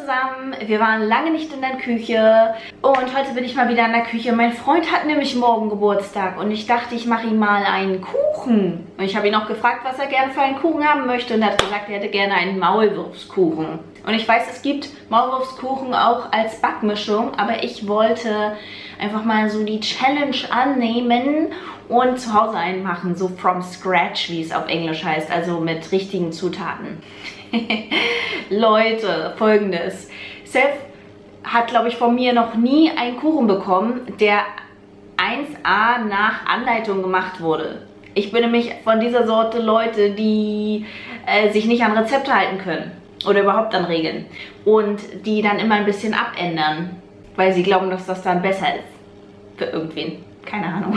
zusammen, wir waren lange nicht in der Küche und heute bin ich mal wieder in der Küche. Mein Freund hat nämlich morgen Geburtstag und ich dachte, ich mache ihm mal einen Kuchen. Und ich habe ihn auch gefragt, was er gerne für einen Kuchen haben möchte und er hat gesagt, er hätte gerne einen Maulwurfskuchen. Und ich weiß, es gibt Maulwurfskuchen auch als Backmischung, aber ich wollte einfach mal so die Challenge annehmen und zu Hause einen machen, so from scratch, wie es auf Englisch heißt, also mit richtigen Zutaten. Leute, folgendes. Seth hat, glaube ich, von mir noch nie einen Kuchen bekommen, der 1A nach Anleitung gemacht wurde. Ich bin nämlich von dieser Sorte Leute, die sich nicht an Rezepte halten können oder überhaupt an Regeln und die dann immer ein bisschen abändern, weil sie glauben, dass das dann besser ist für irgendwen. Keine Ahnung.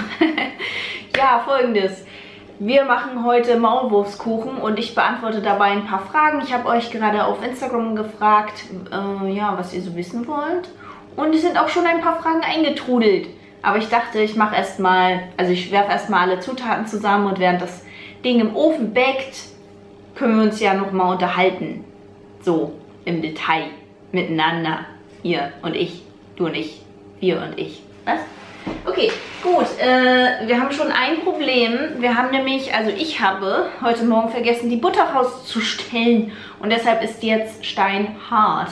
Ja, folgendes. Wir machen heute Maulwurfskuchen und ich beantworte dabei ein paar Fragen. Ich habe euch gerade auf Instagram gefragt, ja, was ihr so wissen wollt. Und es sind auch schon ein paar Fragen eingetrudelt. Aber ich dachte, ich mache erstmal, also ich werfe erstmal alle Zutaten zusammen und während das Ding im Ofen backt, können wir uns ja nochmal unterhalten. So, im Detail, miteinander. Ihr und ich, du und ich, wir und ich. Was? Okay, gut, wir haben schon ein Problem. Wir haben nämlich, also ich habe heute Morgen vergessen, die Butter rauszustellen und deshalb ist die jetzt steinhart.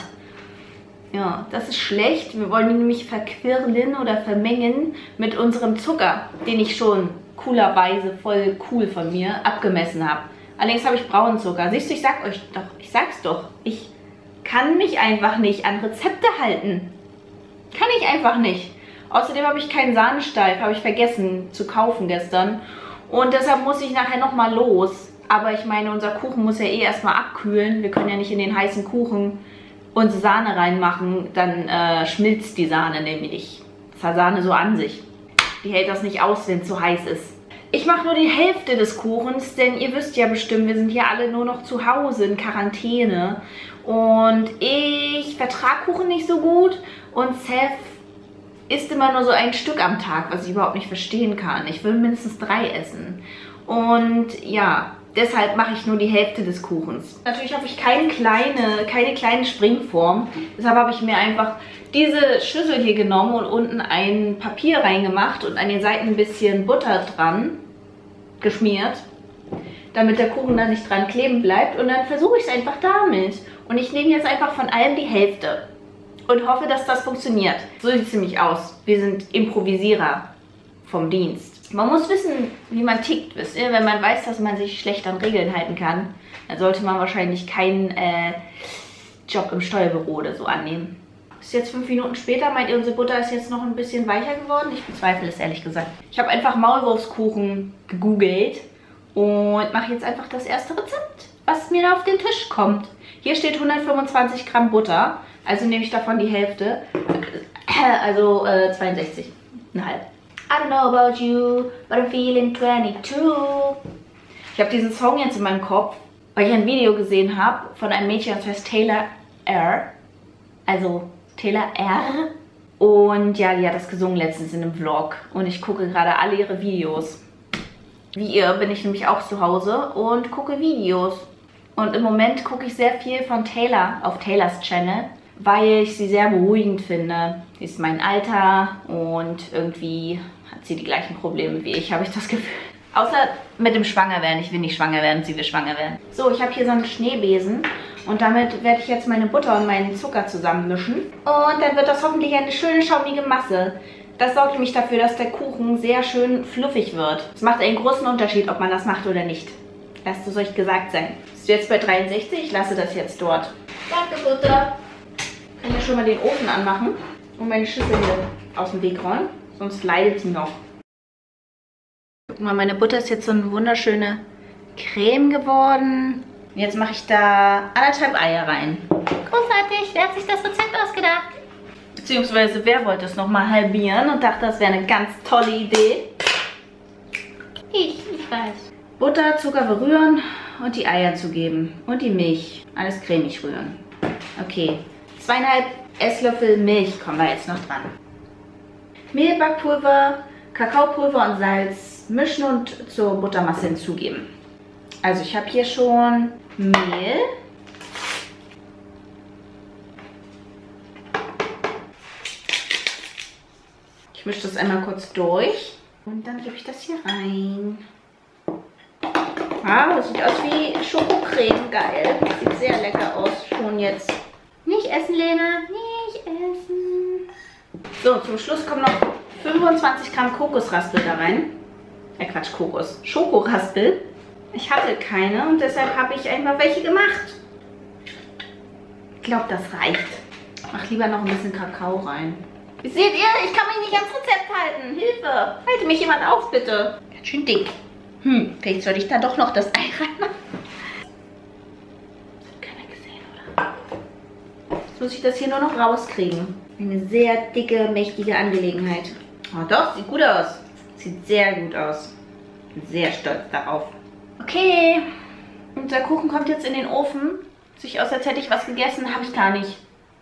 Ja, das ist schlecht. Wir wollen die nämlich verquirlen oder vermengen mit unserem Zucker, den ich schon coolerweise, voll cool von mir, abgemessen habe. Allerdings habe ich braunen Zucker. Siehst du, ich sag's doch, ich kann mich einfach nicht an Rezepte halten. Kann ich einfach nicht. Außerdem habe ich keinen Sahnesteig, habe ich vergessen zu kaufen gestern. Und deshalb muss ich nachher nochmal los. Aber ich meine, unser Kuchen muss ja eh erstmal abkühlen. Wir können ja nicht in den heißen Kuchen unsere Sahne reinmachen. Dann schmilzt die Sahne nämlich. Das hat Sahne so an sich. Die hält das nicht aus, wenn es zu heiß ist. Ich mache nur die Hälfte des Kuchens, denn ihr wisst ja bestimmt, wir sind hier alle nur noch zu Hause in Quarantäne. Und ich vertrage Kuchen nicht so gut. Und Seth isst immer nur so ein Stück am Tag, was ich überhaupt nicht verstehen kann. Ich will mindestens 3 essen. Und ja, deshalb mache ich nur die Hälfte des Kuchens. Natürlich habe ich keine kleine Springform. Deshalb habe ich mir einfach diese Schüssel hier genommen und unten ein Papier reingemacht und an den Seiten ein bisschen Butter dran geschmiert, damit der Kuchen dann nicht dran kleben bleibt. Und dann versuche ich es einfach damit. Und ich nehme jetzt einfach von allem die Hälfte. Und hoffe, dass das funktioniert. So sieht es nämlich aus. Wir sind Improvisierer vom Dienst. Man muss wissen, wie man tickt, wisst ihr? Wenn man weiß, dass man sich schlecht an Regeln halten kann, dann sollte man wahrscheinlich keinen Job im Steuerbüro oder so annehmen. Ist jetzt 5 Minuten später. Meint ihr, unsere Butter ist jetzt noch ein bisschen weicher geworden? Ich bezweifle es, ehrlich gesagt. Ich habe einfach Maulwurfskuchen gegoogelt und mache jetzt einfach das erste Rezept, was mir da auf den Tisch kommt. Hier steht 125 Gramm Butter. Also nehme ich davon die Hälfte, also 62,5. I don't know about you, but I'm feeling 22. Ich habe diesen Song jetzt in meinem Kopf, weil ich ein Video gesehen habe von einem Mädchen, das heißt Taylor R. Also Taylor R. Und ja, die hat das gesungen letztens in einem Vlog. Und ich gucke gerade alle ihre Videos. Wie ihr bin ich nämlich auch zu Hause und gucke Videos. Und im Moment gucke ich sehr viel von Taylor auf Taylors Channel, weil ich sie sehr beruhigend finde. Sie ist mein Alter und irgendwie hat sie die gleichen Probleme wie ich, habe ich das Gefühl. Außer mit dem Schwangerwerden. Ich will nicht schwanger werden, sie will schwanger werden. So, ich habe hier so einen Schneebesen und damit werde ich jetzt meine Butter und meinen Zucker zusammenmischen. Und dann wird das hoffentlich eine schöne, schaumige Masse. Das sorgt nämlich dafür, dass der Kuchen sehr schön fluffig wird. Es macht einen großen Unterschied, ob man das macht oder nicht. Lasst es euch gesagt sein. Ist jetzt bei 63, ich lasse das jetzt dort. Danke, Butter. Ich kann ja schon mal den Ofen anmachen und meine Schüssel hier aus dem Weg räumen, sonst leidet sie noch. Guck mal, meine Butter ist jetzt so eine wunderschöne Creme geworden. Und jetzt mache ich da 1,5 Eier rein. Großartig, wer hat sich das Rezept ausgedacht? Beziehungsweise wer wollte es nochmal halbieren und dachte, das wäre eine ganz tolle Idee? Ich weiß. Butter, Zucker verrühren und die Eier zugeben. Und die Milch. Alles cremig rühren. Okay. 2,5 Esslöffel Milch kommen wir jetzt noch dran. Mehl, Backpulver, Kakaopulver und Salz mischen und zur Buttermasse hinzugeben. Also ich habe hier schon Mehl, Ich mische das einmal kurz durch. Und dann gebe ich das hier rein. Wow, das sieht aus wie Schokocreme. Geil. Sieht sehr lecker aus. Schon jetzt. Nicht essen, Lena. Nicht essen. So, zum Schluss kommen noch 25 Gramm Kokosraspel da rein. Quatsch, Kokos. Schokoraspel. Ich hatte keine und deshalb habe ich einfach welche gemacht. Ich glaube, das reicht. Mach lieber noch ein bisschen Kakao rein. Seht ihr, ich kann mich nicht ans Rezept halten. Hilfe. Halte mich jemand auf, bitte. Ganz schön dick. Vielleicht sollte ich da doch noch das Ei reinmachen. Das hat keiner gesehen, oder? Jetzt muss ich das hier nur noch rauskriegen. Eine sehr dicke, mächtige Angelegenheit. Oh doch, sieht gut aus. Sieht sehr gut aus. Bin sehr stolz darauf. Okay. Unser Kuchen kommt jetzt in den Ofen. Sieht aus, als hätte ich was gegessen. Habe ich gar nicht.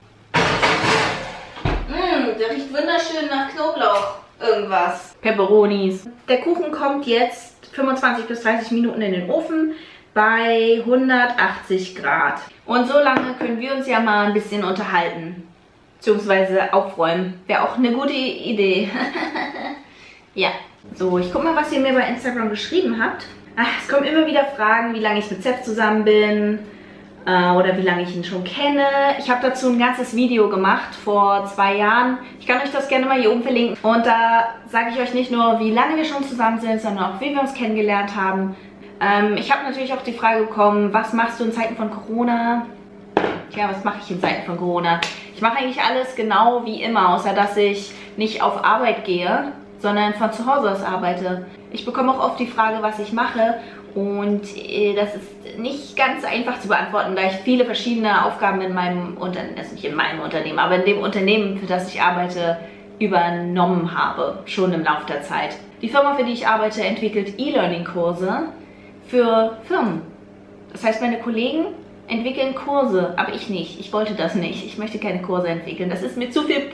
Der riecht wunderschön nach Knoblauch. Irgendwas. Peperonis. Der Kuchen kommt jetzt 25 bis 30 Minuten in den Ofen bei 180 Grad. Und so lange können wir uns ja mal ein bisschen unterhalten. Beziehungsweise aufräumen. Wäre auch eine gute Idee. Ja. So, ich gucke mal, was ihr mir bei Instagram geschrieben habt. Es kommen immer wieder Fragen, wie lange ich mit Seth zusammen bin. Oder wie lange ich ihn schon kenne. Ich habe dazu ein ganzes Video gemacht vor 2 Jahren. Ich kann euch das gerne mal hier oben verlinken. Und da sage ich euch nicht nur, wie lange wir schon zusammen sind, sondern auch, wie wir uns kennengelernt haben. Ich habe natürlich auch die Frage bekommen, was machst du in Zeiten von Corona? Tja, was mache ich in Zeiten von Corona? Ich mache eigentlich alles genau wie immer, außer dass ich nicht auf Arbeit gehe, sondern von zu Hause aus arbeite. Ich bekomme auch oft die Frage, was ich mache. Und das ist nicht ganz einfach zu beantworten, da ich viele verschiedene Aufgaben in meinem Unternehmen, also nicht in meinem Unternehmen, aber in dem Unternehmen, für das ich arbeite, übernommen habe, schon im Laufe der Zeit. Die Firma, für die ich arbeite, entwickelt E-Learning-Kurse für Firmen. Das heißt, meine Kollegen entwickeln Kurse, aber ich nicht. Ich wollte das nicht. Ich möchte keine Kurse entwickeln. Das ist mir zu viel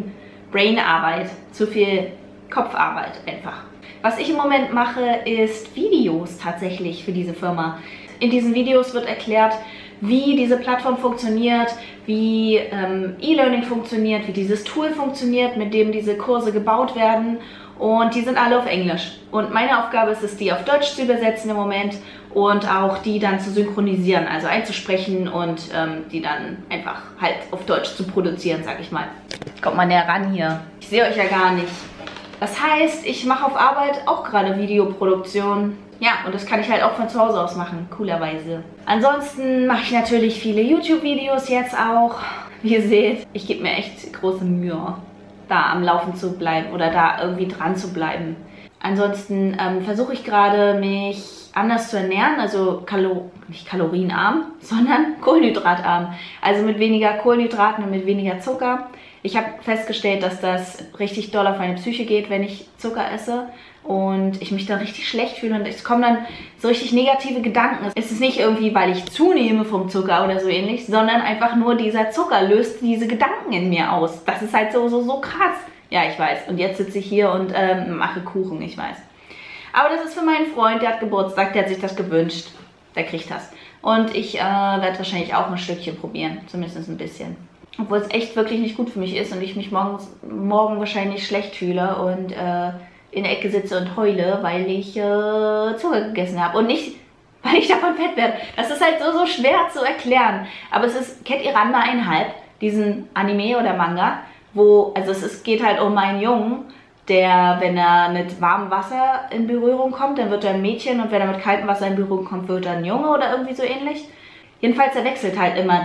Brainarbeit, zu viel Kopfarbeit einfach. Was ich im Moment mache, ist Videos tatsächlich für diese Firma. In diesen Videos wird erklärt, wie diese Plattform funktioniert, wie E-Learning funktioniert, wie dieses Tool funktioniert, mit dem diese Kurse gebaut werden. Und die sind alle auf Englisch. Und meine Aufgabe ist es, die auf Deutsch zu übersetzen im Moment und auch die dann zu synchronisieren, also einzusprechen und die dann einfach halt auf Deutsch zu produzieren, sag ich mal. Kommt mal näher ran hier. Ich sehe euch ja gar nicht. Das heißt, ich mache auf Arbeit auch gerade Videoproduktion. Ja, und das kann ich halt auch von zu Hause aus machen, coolerweise. Ansonsten mache ich natürlich viele YouTube-Videos jetzt auch. Wie ihr seht, ich gebe mir echt große Mühe, da am Laufen zu bleiben oder da irgendwie dran zu bleiben. Ansonsten versuche ich gerade, mich anders zu ernähren, also nicht kalorienarm, sondern kohlenhydratarm. Also mit weniger Kohlenhydraten und mit weniger Zucker. Ich habe festgestellt, dass das richtig doll auf meine Psyche geht, wenn ich Zucker esse und ich mich dann richtig schlecht fühle und es kommen dann so richtig negative Gedanken. Es ist nicht irgendwie, weil ich zunehme vom Zucker oder so ähnlich, sondern einfach nur dieser Zucker löst diese Gedanken in mir aus. Das ist halt so krass. Ja, ich weiß. Und jetzt sitze ich hier und mache Kuchen, ich weiß. Aber das ist für meinen Freund, der hat Geburtstag, der hat sich das gewünscht. Der kriegt das. Und ich werde wahrscheinlich auch ein Stückchen probieren, zumindest ein bisschen. Obwohl es echt wirklich nicht gut für mich ist und ich mich morgen wahrscheinlich schlecht fühle und in der Ecke sitze und heule, weil ich Zucker gegessen habe. Und nicht, weil ich davon fett werde. Das ist halt so schwer zu erklären. Aber es ist, kennt ihr Ranma 1,5? Diesen Anime oder Manga? Also es geht halt um einen Jungen, der, wenn er mit warmem Wasser in Berührung kommt, dann wird er ein Mädchen. Und wenn er mit kaltem Wasser in Berührung kommt, wird er ein Junge oder irgendwie so ähnlich. Jedenfalls, er wechselt halt immer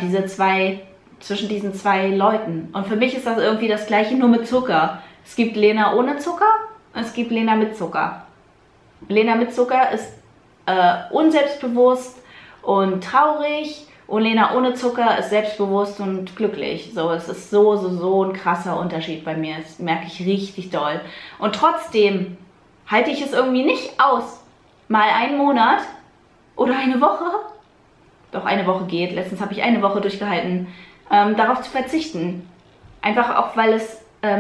zwischen diesen zwei Leuten. Und für mich ist das irgendwie das Gleiche, nur mit Zucker. Es gibt Lena ohne Zucker und es gibt Lena mit Zucker. Lena mit Zucker ist unselbstbewusst und traurig und Lena ohne Zucker ist selbstbewusst und glücklich. So, es ist so ein krasser Unterschied bei mir. Das merke ich richtig doll. Und trotzdem halte ich es irgendwie nicht aus, mal einen Monat oder eine Woche, doch eine Woche geht, letztens habe ich eine Woche durchgehalten, darauf zu verzichten. Einfach auch, weil es,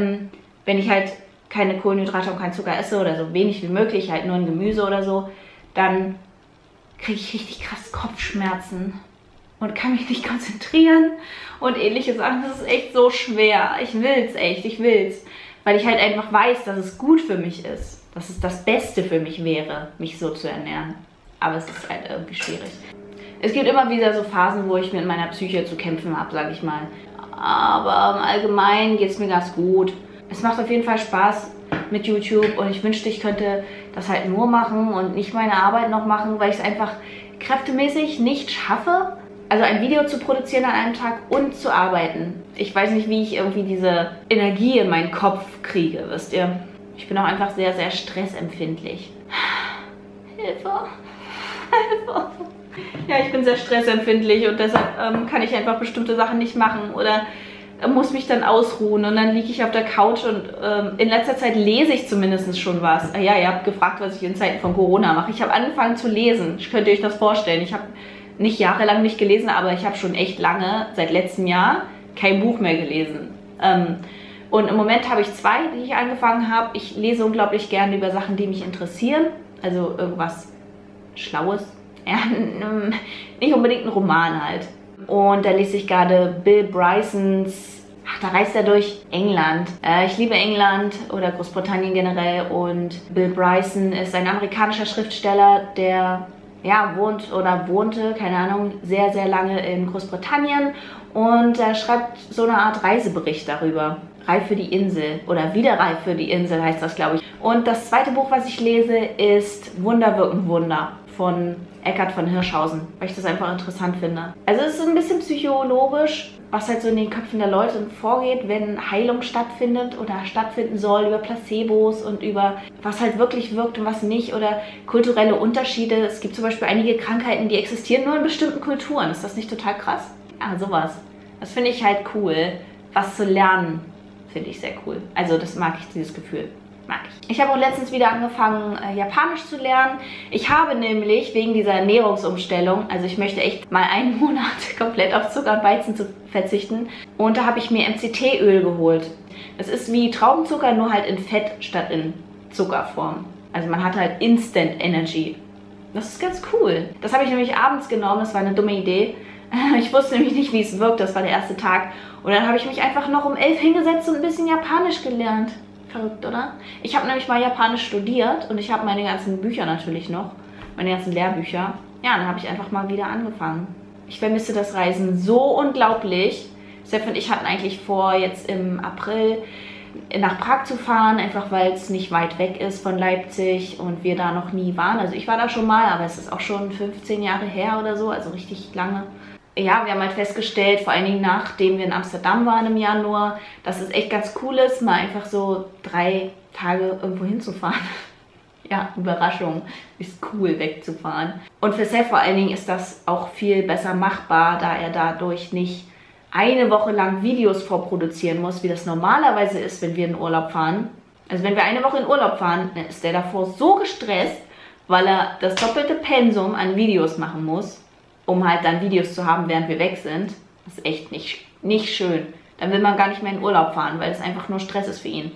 wenn ich halt keine Kohlenhydrate und keinen Zucker esse oder so wenig wie möglich, halt nur ein Gemüse oder so, dann kriege ich richtig krass Kopfschmerzen und kann mich nicht konzentrieren und ähnliche Sachen. Das ist echt so schwer. Ich will's echt, ich will's. weil ich halt einfach weiß, dass es gut für mich ist, dass es das Beste für mich wäre, mich so zu ernähren. Aber es ist halt irgendwie schwierig. Es gibt immer wieder so Phasen, wo ich mit meiner Psyche zu kämpfen habe, sage ich mal. Aber im Allgemeinen geht es mir ganz gut. Es macht auf jeden Fall Spaß mit YouTube und ich wünschte, ich könnte das halt nur machen und nicht meine Arbeit noch machen, weil ich es einfach kräftemäßig nicht schaffe, also ein Video zu produzieren an einem Tag und zu arbeiten. Ich weiß nicht, wie ich irgendwie diese Energie in meinen Kopf kriege, wisst ihr. Ich bin auch einfach sehr, sehr stressempfindlich. Hilfe. Hilfe. Ja, ich bin sehr stressempfindlich und deshalb kann ich einfach bestimmte Sachen nicht machen oder muss mich dann ausruhen und dann liege ich auf der Couch und in letzter Zeit lese ich zumindest schon was. Ja, ihr habt gefragt, was ich in Zeiten von Corona mache. Ich habe angefangen zu lesen. Könnt ihr euch das vorstellen? Ich habe nicht jahrelang nicht gelesen, aber ich habe schon echt lange, seit letztem Jahr, kein Buch mehr gelesen. Und im Moment habe ich 2, die ich angefangen habe. Ich lese unglaublich gerne über Sachen, die mich interessieren. Also irgendwas Schlaues. Ja, nicht unbedingt ein Roman halt. Und da lese ich gerade Bill Brysons, da reist er durch England. Ich liebe England oder Großbritannien generell und Bill Bryson ist ein amerikanischer Schriftsteller, der ja, wohnte, keine Ahnung, sehr, sehr lange in Großbritannien und er schreibt so eine Art Reisebericht darüber. Reif für die Insel oder wieder Reif für die Insel heißt das, glaube ich. Und das zweite Buch, was ich lese, ist Wunder wirken Wunder von Eckhard von Hirschhausen, weil ich das einfach interessant finde. Also es ist ein bisschen psychologisch, was halt so in den Köpfen der Leute vorgeht, wenn Heilung stattfindet oder stattfinden soll, über Placebos und über was halt wirklich wirkt und was nicht oder kulturelle Unterschiede. Es gibt zum Beispiel einige Krankheiten, die existieren nur in bestimmten Kulturen. Ist das nicht total krass? Ja, sowas. Das finde ich halt cool. Was zu lernen, finde ich sehr cool. Also das mag ich, dieses Gefühl. Mag ich. Ich habe auch letztens wieder angefangen, Japanisch zu lernen. Ich habe nämlich wegen dieser Ernährungsumstellung, also ich möchte echt mal einen Monat komplett auf Zucker und Weizen zu verzichten. Und da habe ich mir MCT-Öl geholt. Das ist wie Traubenzucker, nur halt in Fett statt in Zuckerform. Also man hat halt Instant Energy. Das ist ganz cool. Das habe ich nämlich abends genommen, das war eine dumme Idee. Ich wusste nämlich nicht, wie es wirkt, das war der erste Tag. Und dann habe ich mich einfach noch um 11 hingesetzt und ein bisschen Japanisch gelernt. Verrückt, oder? Ich habe nämlich mal Japanisch studiert und ich habe meine ganzen Bücher natürlich noch, meine ganzen Lehrbücher. Ja, dann habe ich einfach mal wieder angefangen. Ich vermisse das Reisen so unglaublich. Steph und ich hatten eigentlich vor, jetzt im April nach Prag zu fahren, einfach weil es nicht weit weg ist von Leipzig und wir da noch nie waren. Also ich war da schon mal, aber es ist auch schon 15 Jahre her oder so, also richtig lange. Ja, wir haben halt festgestellt, vor allen Dingen nachdem wir in Amsterdam waren im Januar, dass es echt ganz cool ist, mal einfach so 3 Tage irgendwo hinzufahren. Ja, Überraschung, ist cool wegzufahren. Und für Seth vor allen Dingen ist das auch viel besser machbar, da er dadurch nicht eine Woche lang Videos vorproduzieren muss, wie das normalerweise ist, wenn wir in Urlaub fahren. Also wenn wir eine Woche in Urlaub fahren, dann ist der davor so gestresst, weil er das doppelte Pensum an Videos machen muss, um halt dann Videos zu haben, während wir weg sind. Das ist echt nicht schön. Dann will man gar nicht mehr in Urlaub fahren, weil es einfach nur Stress ist für ihn.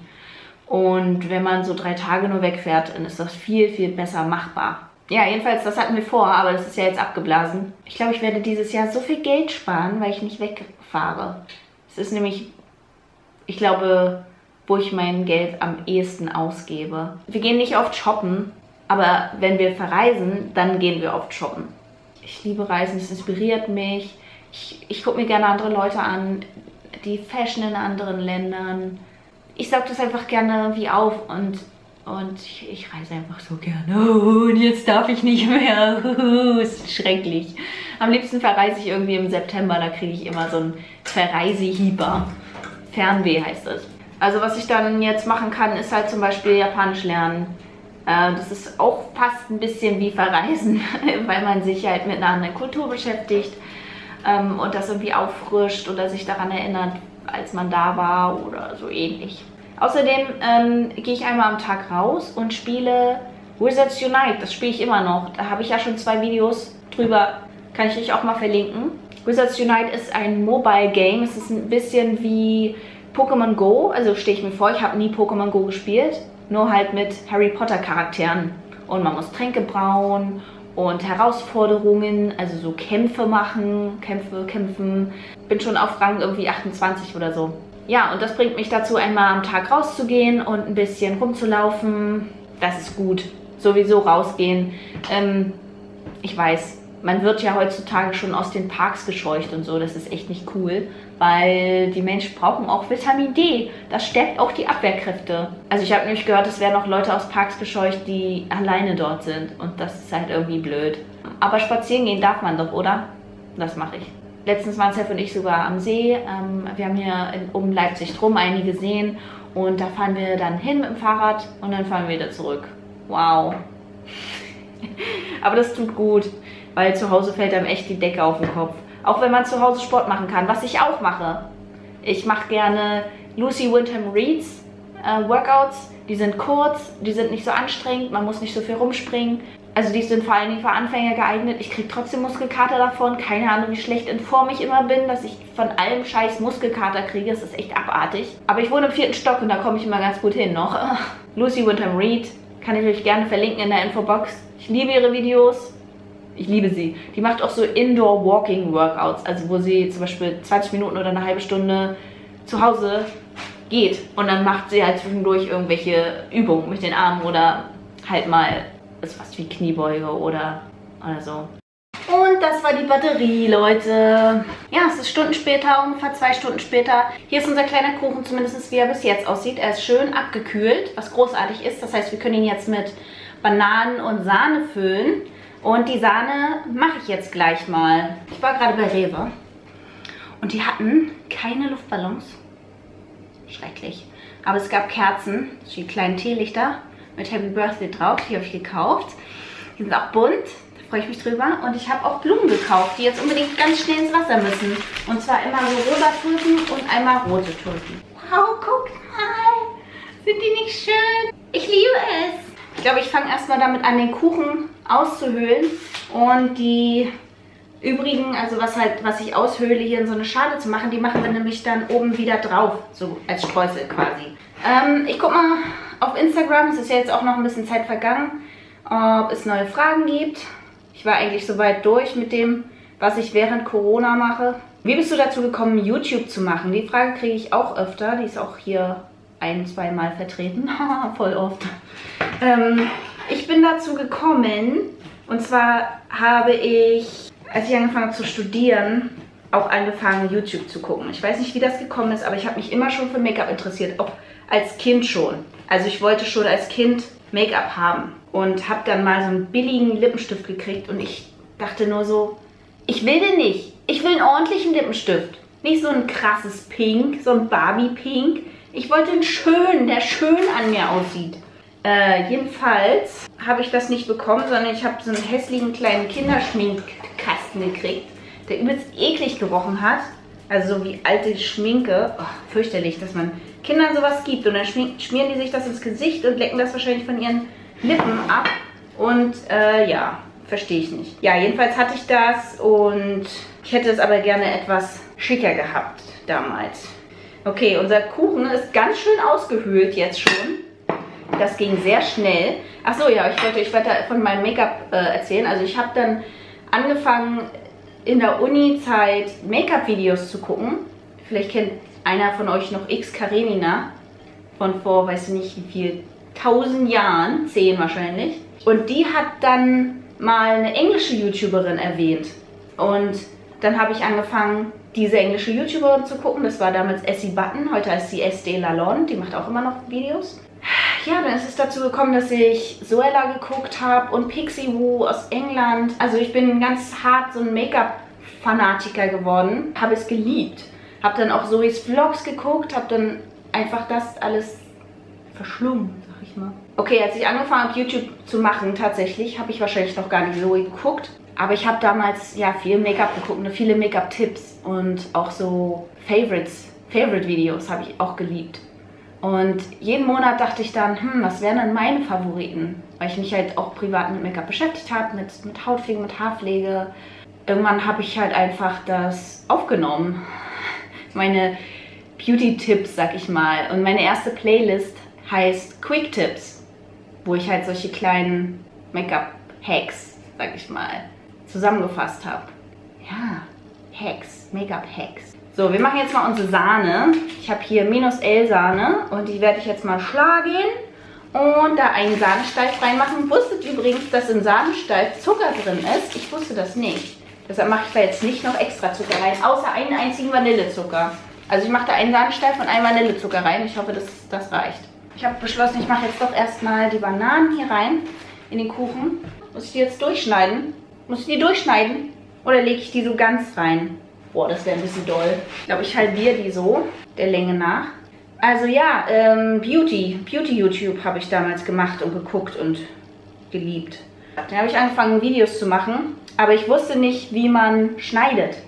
Und wenn man so 3 Tage nur wegfährt, dann ist das viel, viel besser machbar. Ja, jedenfalls, das hatten wir vor, aber das ist ja jetzt abgeblasen. Ich glaube, ich werde dieses Jahr so viel Geld sparen, weil ich nicht wegfahre. Es ist nämlich, ich glaube, wo ich mein Geld am ehesten ausgebe. Wir gehen nicht oft shoppen, aber wenn wir verreisen, dann gehen wir oft shoppen. Ich liebe Reisen, es inspiriert mich. Ich gucke mir gerne andere Leute an, die Fashion in anderen Ländern. Ich saug das einfach gerne irgendwie auf und ich reise einfach so gerne. Oh, und jetzt darf ich nicht mehr. Ist schrecklich. Am liebsten verreise ich irgendwie im September, da kriege ich immer so einen Verreisehieber. Fernweh heißt es. Also was ich dann jetzt machen kann, ist halt zum Beispiel Japanisch lernen. Das ist auch fast ein bisschen wie Verreisen, weil man sich halt mit einer anderen Kultur beschäftigt und das irgendwie auffrischt oder sich daran erinnert, als man da war oder so ähnlich. Außerdem gehe ich einmal am Tag raus und spiele Wizards Unite. Das spiele ich immer noch. Da habe ich ja schon 2 Videos drüber, kann ich euch auch mal verlinken. Wizards Unite ist ein Mobile Game. Es ist ein bisschen wie Pokémon Go. Also stehe ich mir vor, ich habe nie Pokémon Go gespielt. Nur halt mit Harry Potter Charakteren. Und man muss Tränke brauen und Herausforderungen, also so Kämpfe machen, kämpfen. Bin schon auf Rang irgendwie 28 oder so. Ja, und das bringt mich dazu, einmal am Tag rauszugehen und ein bisschen rumzulaufen. Das ist gut. Sowieso rausgehen. Ich weiß, man wird ja heutzutage schon aus den Parks gescheucht und so. Das ist echt nicht cool, weil die Menschen brauchen auch Vitamin D. Das stärkt auch die Abwehrkräfte. Also ich habe nämlich gehört, es werden auch Leute aus Parks gescheucht, die alleine dort sind. Und das ist halt irgendwie blöd. Aber spazieren gehen darf man doch, oder? Das mache ich. Letztens waren Seth und ich sogar am See. Wir haben hier um Leipzig drum einige Seen. Und da fahren wir dann hin mit dem Fahrrad und dann fahren wir wieder zurück. Wow. Aber das tut gut, weil zu Hause fällt einem echt die Decke auf den Kopf. Auch wenn man zu Hause Sport machen kann, was ich auch mache. Ich mache gerne Lucy Windham Reads Workouts. Die sind kurz, die sind nicht so anstrengend, man muss nicht so viel rumspringen. Also die sind vor allen Dingen für Anfänger geeignet. Ich kriege trotzdem Muskelkater davon. Keine Ahnung, wie schlecht in Form ich immer bin, dass ich von allem Scheiß Muskelkater kriege. Das ist echt abartig. Aber ich wohne im 4. Stock und da komme ich immer ganz gut hin noch. Lucy Windham Read kann ich euch gerne verlinken in der Infobox. Ich liebe ihre Videos. Ich liebe sie. Die macht auch so Indoor-Walking-Workouts. Also wo sie zum Beispiel 20 Minuten oder eine halbe Stunde zu Hause geht. Und dann macht sie halt zwischendurch irgendwelche Übungen mit den Armen oder halt mal ist was wie Kniebeuge oder so. Und das war die Batterie, Leute. Ja, es ist Stunden später, ungefähr 2 Stunden später. Hier ist unser kleiner Kuchen, zumindest wie er bis jetzt aussieht. Er ist schön abgekühlt, was großartig ist. Das heißt, wir können ihn jetzt mit Bananen und Sahne füllen. Und die Sahne mache ich jetzt gleich mal. Ich war gerade bei Rewe und die hatten keine Luftballons. Schrecklich. Aber es gab Kerzen, die kleinen Teelichter mit Happy Birthday drauf. Die habe ich gekauft. Die sind auch bunt. Da freue ich mich drüber. Und ich habe auch Blumen gekauft, die jetzt unbedingt ganz schnell ins Wasser müssen. Und zwar immer so rosa Tulpen und einmal rote Tulpen. Wow, guckt mal. Sind die nicht schön? Ich liebe es. Ich glaube, ich fange erstmal damit an, den Kuchen auszuhöhlen. Und die übrigen, also was ich aushöhle, hier in so eine Schale zu machen, die machen wir nämlich dann oben wieder drauf. So als Streusel quasi. Ich guck mal auf Instagram, es ist ja jetzt auch noch ein bisschen Zeit vergangen, ob es neue Fragen gibt. Ich war eigentlich soweit durch mit dem, was ich während Corona mache. Wie bist du dazu gekommen, YouTube zu machen? Die Frage kriege ich auch öfter, die ist auch hier 1-2 Mal vertreten, voll oft. Ich bin dazu gekommen, und zwar habe ich, als ich angefangen habe zu studieren, auch angefangen YouTube zu gucken. Ich weiß nicht, wie das gekommen ist, aber ich habe mich immer schon für Make-up interessiert, auch als Kind schon. Also ich wollte schon als Kind Make-up haben und habe dann mal so einen billigen Lippenstift gekriegt und ich dachte nur so, ich will den nicht. Ich will einen ordentlichen Lippenstift. Nicht so ein krasses Pink, so ein Barbie-Pink. Ich wollte einen schönen, der schön an mir aussieht. Jedenfalls habe ich das nicht bekommen, sondern ich habe so einen hässlichen kleinen Kinderschminkkasten gekriegt, der übelst eklig gerochen hat. Also so wie alte Schminke. Oh, fürchterlich, dass man Kindern sowas gibt. Und dann schmieren die sich das ins Gesicht und lecken das wahrscheinlich von ihren Lippen ab. Und ja, verstehe ich nicht. Ja, jedenfalls hatte ich das und ich hätte es aber gerne etwas schicker gehabt damals. Okay, unser Kuchen ist ganz schön ausgehöhlt jetzt schon. Das ging sehr schnell. Achso, ja, ich wollte von meinem Make-up erzählen. Also ich habe dann angefangen in der Uni-Zeit Make-up-Videos zu gucken. Vielleicht kennt einer von euch noch X Karenina von vor, weiß ich nicht wie viel, 1000 Jahren, 10 wahrscheinlich. Und die hat dann mal eine englische YouTuberin erwähnt. Und dann habe ich angefangen, diese englische YouTuberin zu gucken. Das war damals Essie Button, heute heißt sie SD Lalonde, die macht auch immer noch Videos. Ja, dann ist es dazu gekommen, dass ich Zoella geguckt habe und Pixie Woo aus England. Also ich bin ganz hart so ein Make-up-Fanatiker geworden. Habe es geliebt. Habe dann auch Zoes Vlogs geguckt, habe dann einfach das alles verschlungen, sag ich mal. Okay, als ich angefangen habe, YouTube zu machen, tatsächlich, habe ich wahrscheinlich noch gar nicht Zoe geguckt. Aber ich habe damals ja viel Make-up geguckt, viele Make-up-Tipps und auch so Favorite-Videos habe ich auch geliebt. Und jeden Monat dachte ich dann, was wären denn meine Favoriten? Weil ich mich halt auch privat mit Make-up beschäftigt habe, mit Hautpflege, mit Haarpflege. Irgendwann habe ich halt einfach das aufgenommen. Meine Beauty-Tipps, sag ich mal. Und meine erste Playlist heißt Quick Tips, wo ich halt solche kleinen Make-up-Hacks, sag ich mal, zusammengefasst habe. Ja, Hacks, Make-up-Hacks. So, wir machen jetzt mal unsere Sahne. Ich habe hier -L Sahne und die werde ich jetzt mal schlagen und da einen Sahnesteif reinmachen. Wusstet übrigens, dass im Sahnesteif Zucker drin ist? Ich wusste das nicht. Deshalb mache ich da jetzt nicht noch extra Zucker rein, außer einen einzigen Vanillezucker. Also ich mache da einen Sahnesteif und einen Vanillezucker rein. Ich hoffe, das reicht. Ich habe beschlossen, ich mache jetzt doch erstmal die Bananen hier rein in den Kuchen. Muss ich die jetzt durchschneiden? Muss ich die durchschneiden? Oder lege ich die so ganz rein? Boah, das wäre ein bisschen doll. Ich glaube, ich halbiere die so, der Länge nach. Also ja, Beauty-YouTube habe ich damals gemacht und geguckt und geliebt. Dann habe ich angefangen, Videos zu machen, aber ich wusste nicht, wie man schneidet.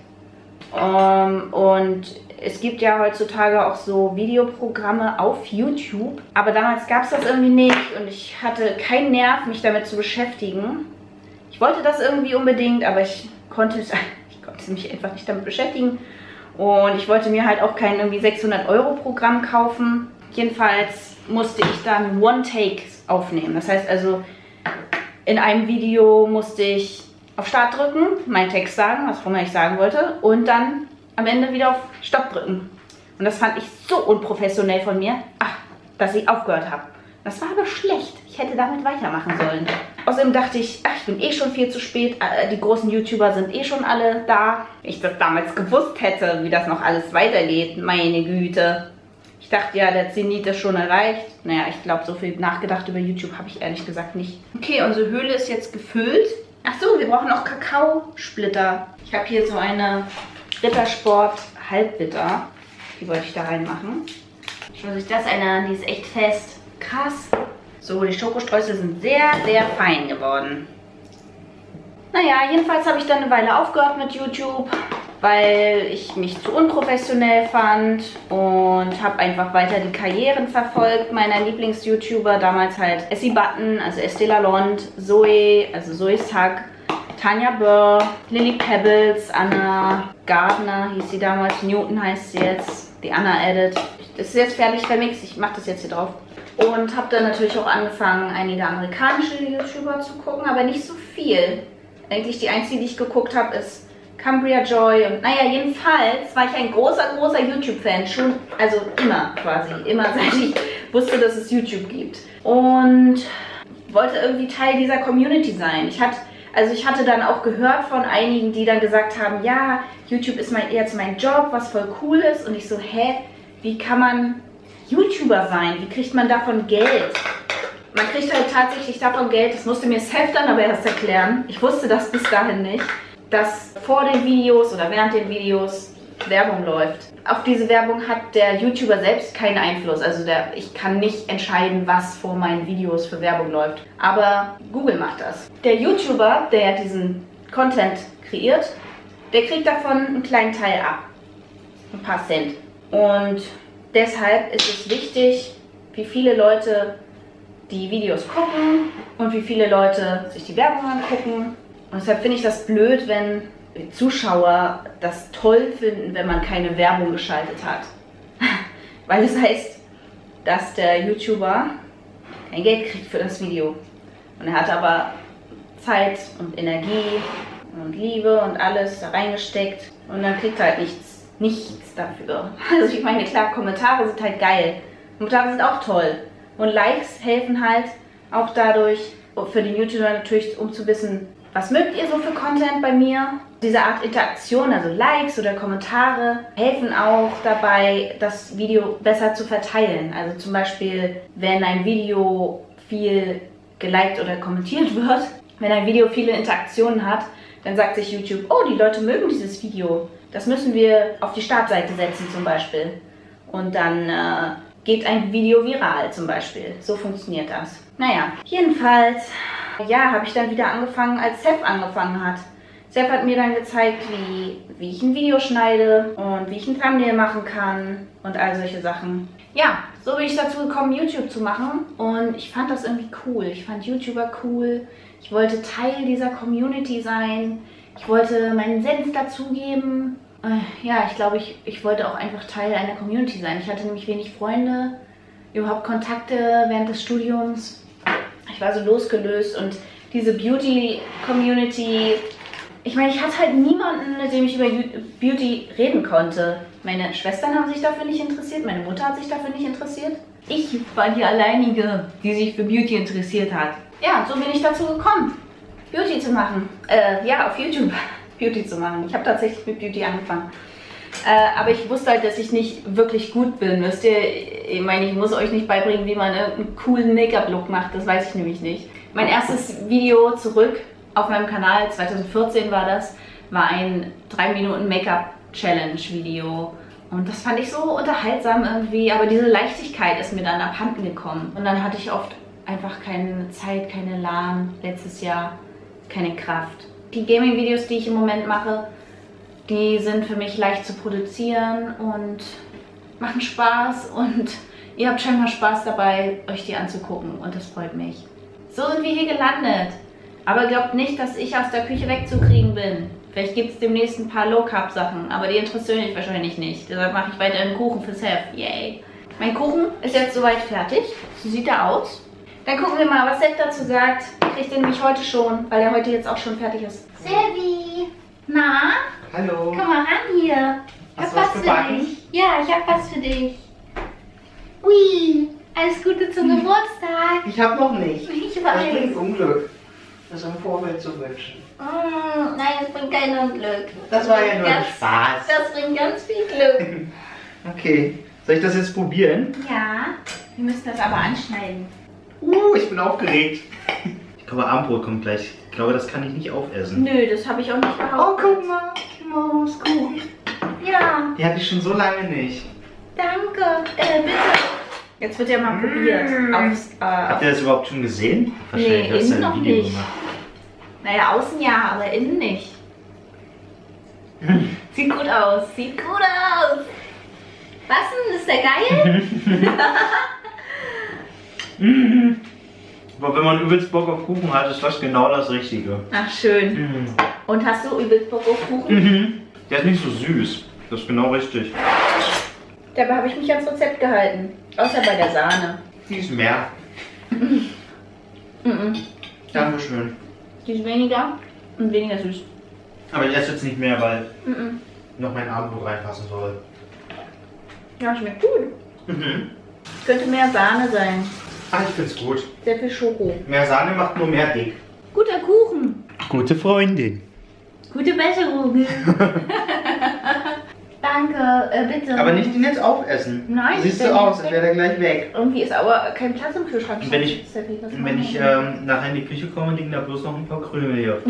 Und es gibt ja heutzutage auch so Videoprogramme auf YouTube, aber damals gab es das irgendwie nicht und ich hatte keinen Nerv, mich damit zu beschäftigen. Ich wollte das irgendwie unbedingt, aber ich konnte mich einfach nicht damit beschäftigen. Und ich wollte mir halt auch kein irgendwie 600-Euro-Programm kaufen. Jedenfalls musste ich dann One-Take aufnehmen. Das heißt also, in einem Video musste ich auf Start drücken, meinen Text sagen, was auch immer ich sagen wollte, und dann am Ende wieder auf Stopp drücken. Und das fand ich so unprofessionell von mir, dass ich aufgehört habe. Das war aber schlecht. Ich hätte damit weitermachen sollen. Außerdem dachte ich, ich bin eh schon viel zu spät. Die großen YouTuber sind eh schon alle da. Wenn ich das damals gewusst hätte, wie das noch alles weitergeht, meine Güte. Ich dachte ja, der Zenit ist schon erreicht. Naja, ich glaube, so viel nachgedacht über YouTube habe ich ehrlich gesagt nicht. Okay, unsere Höhle ist jetzt gefüllt. Ach so, wir brauchen auch Kakaosplitter. Ich habe hier so eine Rittersport Halbbitter. Die wollte ich da reinmachen. Schaut sich das an, die ist echt fest. Krass. So, die Schokostreusel sind sehr, sehr fein geworden. Naja, jedenfalls habe ich dann eine Weile aufgehört mit YouTube, weil ich mich zu unprofessionell fand und habe einfach weiter die Karrieren verfolgt meiner Lieblings-YouTuber. Damals halt Essie Button, also Estée Lalonde, Zoe, also Zoe's Hack, Tanja Burr, Lily Pebbles, Anna Gardner hieß sie damals, Newton heißt sie jetzt, die Anna Edit. Das ist jetzt fertig vermixt, ich mache das jetzt hier drauf. Und habe dann natürlich auch angefangen, einige amerikanische YouTuber zu gucken, aber nicht so viel. Eigentlich die einzige, die ich geguckt habe, ist Cambria Joy. Und naja, jedenfalls war ich ein großer YouTube-Fan. Schon, also immer quasi. Immer seit ich wusste, dass es YouTube gibt. Und wollte irgendwie Teil dieser Community sein. Ich hatte dann auch gehört von einigen, die dann gesagt haben, ja, YouTube ist jetzt mein Job, was voll cool ist. Und ich so, wie kann man YouTuber sein? Wie kriegt man davon Geld? Man kriegt halt tatsächlich davon Geld, das musste mir Seth dann aber erst erklären. Ich wusste das bis dahin nicht, dass vor den Videos oder während den Videos Werbung läuft. Auf diese Werbung hat der YouTuber selbst keinen Einfluss. Also ich kann nicht entscheiden, was vor meinen Videos für Werbung läuft. Aber Google macht das. Der YouTuber, der diesen Content kreiert, der kriegt davon einen kleinen Teil ab. Ein paar Cent. Und deshalb ist es wichtig, wie viele Leute die Videos gucken und wie viele Leute sich die Werbung angucken. Und deshalb finde ich das blöd, wenn Zuschauer das toll finden, wenn man keine Werbung geschaltet hat. Weil das heißt, dass der YouTuber kein Geld kriegt für das Video. Und er hat aber Zeit und Energie und Liebe und alles da reingesteckt. Und dann kriegt er halt nichts dafür. Also ich meine, klar, Kommentare sind halt geil. Kommentare sind auch toll. Und Likes helfen halt auch dadurch, für den YouTuber natürlich, um zu wissen, was mögt ihr so für Content bei mir? Diese Art Interaktion, also Likes oder Kommentare, helfen auch dabei, das Video besser zu verteilen. Also zum Beispiel, wenn ein Video viel geliked oder kommentiert wird, wenn ein Video viele Interaktionen hat, dann sagt sich YouTube, oh, die Leute mögen dieses Video. Das müssen wir auf die Startseite setzen zum Beispiel. Und dann geht ein Video viral zum Beispiel. So funktioniert das. Naja, jedenfalls, ja, habe ich dann wieder angefangen, als Seth angefangen hat. Seth hat mir dann gezeigt, wie ich ein Video schneide und wie ich ein Thumbnail machen kann und all solche Sachen. Ja, so bin ich dazu gekommen, YouTube zu machen und ich fand das irgendwie cool. Ich fand YouTuber cool. Ich wollte Teil dieser Community sein. Ich wollte meinen Senf dazugeben. Ja, ich glaube, ich wollte auch einfach Teil einer Community sein. Ich hatte nämlich wenig Freunde, überhaupt Kontakte während des Studiums. Ich war so losgelöst und diese Beauty-Community, ich meine, ich hatte halt niemanden, mit dem ich über Beauty reden konnte. Meine Schwestern haben sich dafür nicht interessiert, meine Mutter hat sich dafür nicht interessiert. Ich war die Alleinige, die sich für Beauty interessiert hat. Ja, so bin ich dazu gekommen, Beauty zu machen. Ja, auf YouTube Beauty zu machen. Ich habe tatsächlich mit Beauty angefangen. Aber ich wusste halt, dass ich nicht wirklich gut bin. Wisst ihr, ich meine, ich muss euch nicht beibringen, wie man einen coolen Make-up-Look macht. Das weiß ich nämlich nicht. Mein erstes Video zurück auf meinem Kanal, 2014 war das, war ein 3 Minuten Make-up-Challenge-Video. Und das fand ich so unterhaltsam irgendwie. Aber diese Leichtigkeit ist mir dann abhanden gekommen. Und dann hatte ich oft einfach keine Zeit, keine Elan, letztes Jahr keine Kraft. Die Gaming-Videos, die ich im Moment mache, die sind für mich leicht zu produzieren und machen Spaß und ihr habt scheinbar Spaß dabei, euch die anzugucken und das freut mich. So sind wir hier gelandet. Aber glaubt nicht, dass ich aus der Küche wegzukriegen bin. Vielleicht gibt es demnächst ein paar Low-Carb-Sachen, aber die interessieren mich wahrscheinlich nicht. Deshalb mache ich weiter einen Kuchen für Seth. Yay! Mein Kuchen ist jetzt soweit fertig. So sieht er aus. Dann gucken wir mal, was Seth dazu sagt. Ich kriege den nämlich heute schon, weil er heute jetzt auch schon fertig ist. Sevi! Na? Hallo. Komm mal ran hier. Ich Hast hab du was gebacken? für dich. Ja, ich hab was für dich. Ui, alles Gute zum Geburtstag. Ich habe noch nicht. Ich Das weiß. bringt Unglück, das im Vorfeld zu wünschen. Nein, das bringt kein Unglück. Das war ja nur ein Ganz- Spaß. Das bringt ganz viel Glück. Okay, soll ich das jetzt probieren? Ja, wir müssen das aber anschneiden. Ich bin aufgeregt. Ich glaube, Abendbrot kommt gleich. Ich glaube, das kann ich nicht aufessen. Nö, das habe ich auch nicht behauptet. Oh, guck mal. Mauskuchen. Ja, Die hatte ich schon so lange nicht. danke. Bitte. Jetzt wird ja mal probiert. Aufs, Habt ihr das überhaupt schon gesehen? Nee, hast du innen ein noch Video nicht. gemacht. Naja, außen ja, aber innen nicht. Sieht gut aus. Sieht gut aus. Was denn? Ist der geil? Aber wenn man übelst Bock auf Kuchen hat, ist das genau das Richtige. Ach, schön. Und hast du übelst Bock auf Kuchen? Der ist nicht so süß. Das ist genau richtig. Dabei habe ich mich ans Rezept gehalten. Außer bei der Sahne. Die ist mehr. Dankeschön. Die ist weniger und weniger süß. Aber ich esse jetzt nicht mehr, weil noch mein Abendbrot reinpassen soll. Ja, schmeckt gut. Könnte mehr Sahne sein. Ah, ich find's gut. Sehr viel Schoko. Mehr Sahne macht nur mehr dick. Guter Kuchen. Gute Freundin. Gute Besserung. Danke, bitte. Aber nicht den jetzt aufessen. Nein, Siehst ich du will aus, nicht als wäre der gleich weg. Irgendwie ist aber kein Platz im Kühlschrank. Und wenn ich- Steffi, was Wenn machen ich wir? nachher in die Küche komme, liegen da bloß noch ein paar Krümel hier.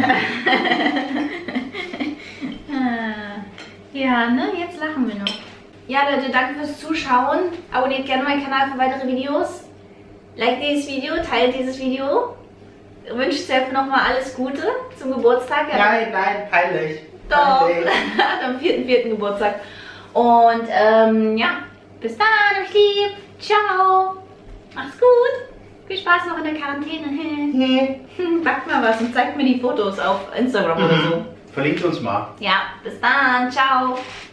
Ja, ne? Jetzt lachen wir noch. Ja, Leute, danke fürs Zuschauen. Abonniert gerne meinen Kanal für weitere Videos. Like dieses Video, teilt dieses Video. Wünscht Seth nochmal alles Gute zum Geburtstag. Er hat Nein, peinlich. Doch, Peinlich. hat am 4.4. Geburtstag. Und ja, bis dann, euch lieb. Ciao. Macht's gut. Viel Spaß noch in der Quarantäne. Backt mal was und zeigt mir die Fotos auf Instagram oder so. Verlinkt uns mal. Ja, bis dann. Ciao.